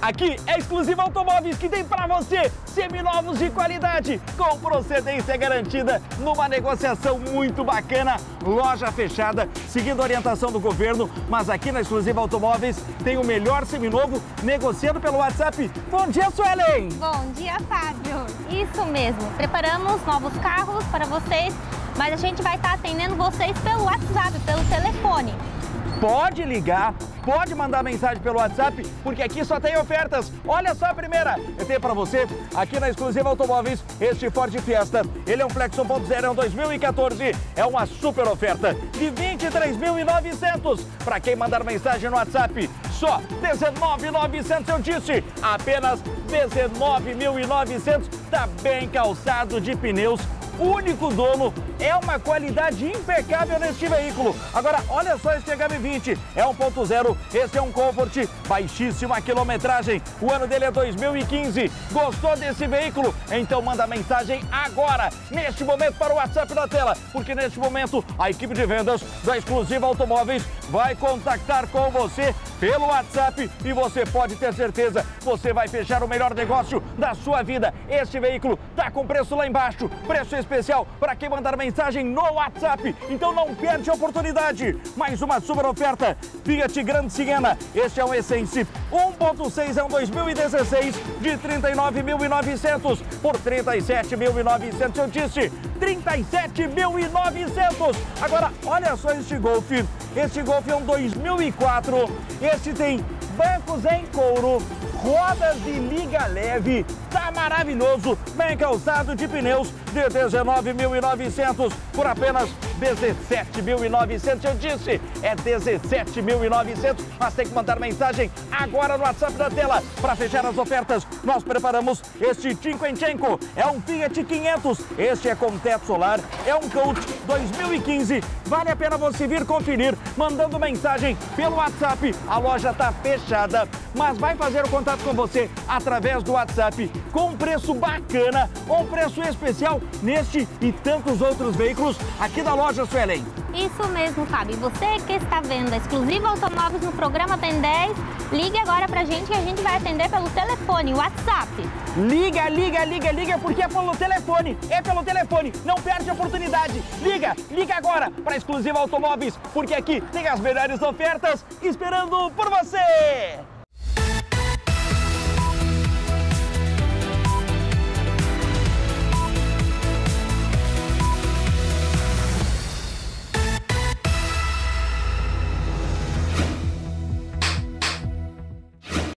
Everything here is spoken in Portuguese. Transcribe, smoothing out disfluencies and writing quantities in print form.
Aqui é Exclusiva Automóveis, que tem para você seminovos de qualidade, com procedência garantida, numa negociação muito bacana. Loja fechada, seguindo a orientação do governo, mas aqui na Exclusiva Automóveis tem o melhor seminovo, negociando pelo WhatsApp. Bom dia, Suelen! Bom dia, Fábio! Isso mesmo, preparamos novos carros para vocês, mas a gente vai estar atendendo vocês pelo WhatsApp, pelo telefone. Pode ligar, pode mandar mensagem pelo WhatsApp, porque aqui só tem ofertas. Olha só a primeira, eu tenho para você, aqui na Exclusiva Automóveis, este Ford Fiesta. Ele é um Flex 1.0, é um 2014, é uma super oferta de 23.900. Para quem mandar mensagem no WhatsApp, só 19.900, eu disse, apenas 19.900, tá bem calçado de pneus. Único dono, é uma qualidade impecável neste veículo. Agora, olha só este HB20, é 1.0, esse é um Comfort, baixíssima quilometragem, o ano dele é 2015. Gostou desse veículo? Então manda mensagem agora, neste momento, para o WhatsApp da tela, porque neste momento a equipe de vendas da Exclusiva Automóveis vai contactar com você pelo WhatsApp e você pode ter certeza, você vai fechar o melhor negócio da sua vida. Este veículo tá com preço lá embaixo, preço especial para quem mandar mensagem no WhatsApp. Então não perde a oportunidade. Mais uma super oferta, Fiat Grande Siena. Este é um Essence 1.6, é um 2016 de 39.900 por 37.900. Eu disse 37.900. Agora olha só este Golf. Este Golf é um 2004. Este tem bancos em couro, rodas de liga leve, tá maravilhoso, bem calçado de pneus de 19.900 por apenas 17.900. Eu disse, é 17.900, mas tem que mandar mensagem agora no WhatsApp da tela. Para fechar as ofertas, nós preparamos este Cinquecento, é um Fiat 500, este é com teto solar, é um Coach 2015, vale a pena você vir conferir, mandando mensagem pelo WhatsApp. A loja tá fechada, mas vai fazer o contato com você através do WhatsApp, com um preço bacana, um preço especial neste e tantos outros veículos aqui da loja, Suelen. Isso mesmo, Fábio. Você que está vendo a Exclusiva Automóveis no programa Tem 10, ligue agora pra gente que a gente vai atender pelo telefone, WhatsApp. Liga, porque é pelo telefone, não perde a oportunidade. Liga agora para Exclusiva Automóveis, porque aqui tem as melhores ofertas esperando por você.